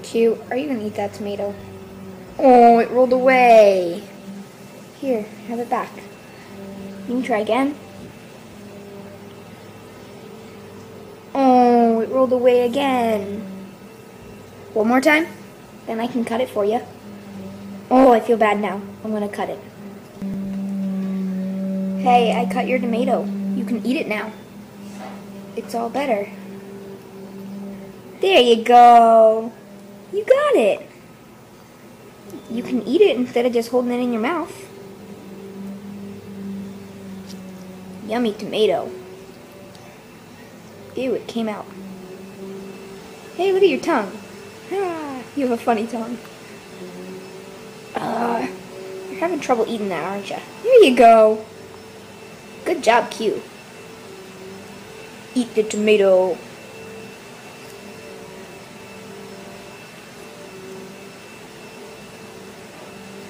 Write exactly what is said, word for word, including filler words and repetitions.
Q, are you gonna eat that tomato? Oh, it rolled away. Here, have it back. You can try again. Oh, it rolled away again. One more time, then I can cut it for you. Oh, I feel bad now. I'm gonna cut it. Hey, I cut your tomato. You can eat it now. It's all better. There you go. You got it. You can eat it instead of just holding it in your mouth. Yummy tomato. Ew, it came out. Hey, look at your tongue. Ah, you have a funny tongue. Uh, you're having trouble eating that, aren't you? Here you go. Good job, Q. Eat the tomato.